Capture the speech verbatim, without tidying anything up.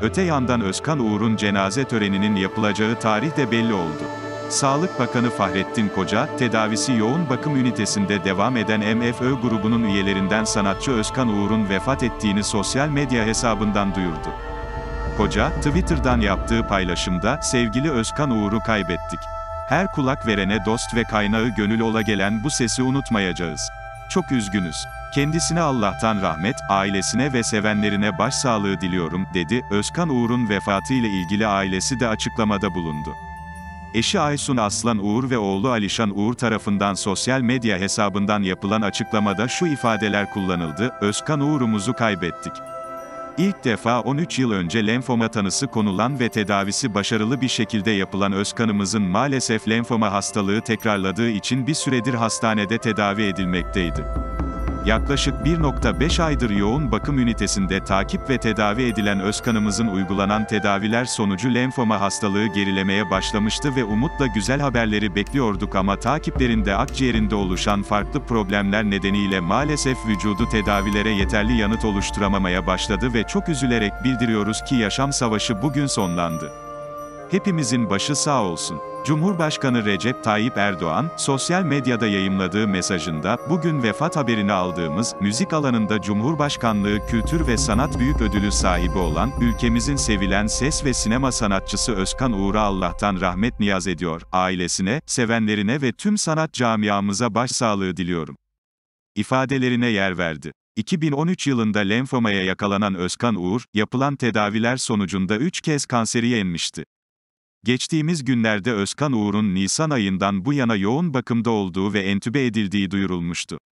Öte yandan Özkan Uğur'un cenaze töreninin yapılacağı tarih de belli oldu. Sağlık Bakanı Fahrettin Koca, tedavisi yoğun bakım ünitesinde devam eden M F Ö grubunun üyelerinden sanatçı Özkan Uğur'un vefat ettiğini sosyal medya hesabından duyurdu. Koca, Twitter'dan yaptığı paylaşımda, "Sevgili Özkan Uğur'u kaybettik. Her kulak verene dost ve kaynağı gönül ola gelen bu sesi unutmayacağız. Çok üzgünüz. Kendisine Allah'tan rahmet, ailesine ve sevenlerine başsağlığı diliyorum," dedi. Özkan Uğur'un vefatı ile ilgili ailesi de açıklamada bulundu. Eşi Aysun Aslan Uğur ve oğlu Alişan Uğur tarafından sosyal medya hesabından yapılan açıklamada şu ifadeler kullanıldı: "Özkan Uğur'umuzu kaybettik. İlk defa on üç yıl önce lenfoma tanısı konulan ve tedavisi başarılı bir şekilde yapılan Özkan'ımızın maalesef lenfoma hastalığı tekrarladığı için bir süredir hastanede tedavi edilmekteydi. Yaklaşık bir nokta beş aydır yoğun bakım ünitesinde takip ve tedavi edilen Özkan'ımızın uygulanan tedaviler sonucu lenfoma hastalığı gerilemeye başlamıştı ve umutla güzel haberleri bekliyorduk ama takiplerinde akciğerinde oluşan farklı problemler nedeniyle maalesef vücudu tedavilere yeterli yanıt oluşturamamaya başladı ve çok üzülerek bildiriyoruz ki yaşam savaşı bugün sonlandı. Hepimizin başı sağ olsun." Cumhurbaşkanı Recep Tayyip Erdoğan, sosyal medyada yayımladığı mesajında, bugün vefat haberini aldığımız, müzik alanında Cumhurbaşkanlığı Kültür ve Sanat Büyük Ödülü sahibi olan, ülkemizin sevilen ses ve sinema sanatçısı Özkan Uğur'a Allah'tan rahmet niyaz ediyor, ailesine, sevenlerine ve tüm sanat camiamıza başsağlığı diliyorum ifadelerine yer verdi. iki bin on üç yılında lenfomaya yakalanan Özkan Uğur, yapılan tedaviler sonucunda üç kez kanseri yenmişti. Geçtiğimiz günlerde Özkan Uğur'un Nisan ayından bu yana yoğun bakımda olduğu ve entübe edildiği duyurulmuştu.